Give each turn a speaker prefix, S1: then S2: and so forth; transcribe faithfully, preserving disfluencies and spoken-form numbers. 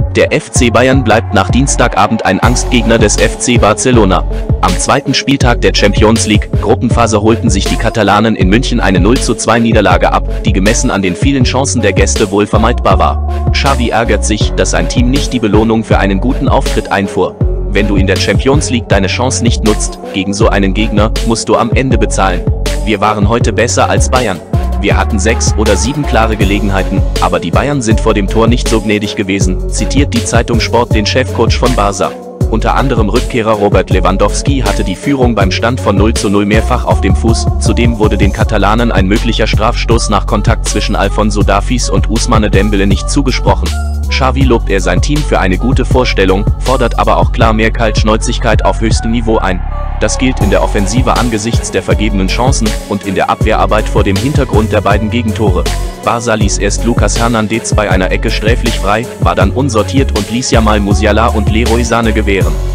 S1: Der F C Bayern bleibt nach Dienstagabend ein Angstgegner des F C Barcelona. Am zweiten Spieltag der Champions League Gruppenphase holten sich die Katalanen in München eine null zu zwei Niederlage ab, die gemessen an den vielen Chancen der Gäste wohl vermeidbar war. Xavi ärgert sich, dass sein Team nicht die Belohnung für einen guten Auftritt einfuhr. Wenn du in der Champions League deine Chance nicht nutzt, gegen so einen Gegner, musst du am Ende bezahlen. Wir waren heute besser als Bayern. Wir hatten sechs oder sieben klare Gelegenheiten, aber die Bayern sind vor dem Tor nicht so gnädig gewesen, zitiert die Zeitung Sport den Chefcoach von Barca. Unter anderem Rückkehrer Robert Lewandowski hatte die Führung beim Stand von null zu null mehrfach auf dem Fuß, zudem wurde den Katalanen ein möglicher Strafstoß nach Kontakt zwischen Alphonso Davies und Ousmane Dembele nicht zugesprochen. Xavi lobt er sein Team für eine gute Vorstellung, fordert aber auch klar mehr Kaltschnäuzigkeit auf höchstem Niveau ein. Das gilt in der Offensive angesichts der vergebenen Chancen und in der Abwehrarbeit vor dem Hintergrund der beiden Gegentore. Barca ließ erst Lucas Hernandez bei einer Ecke sträflich frei, war dann unsortiert und ließ Jamal Musiala und Leroy Sané gewähren.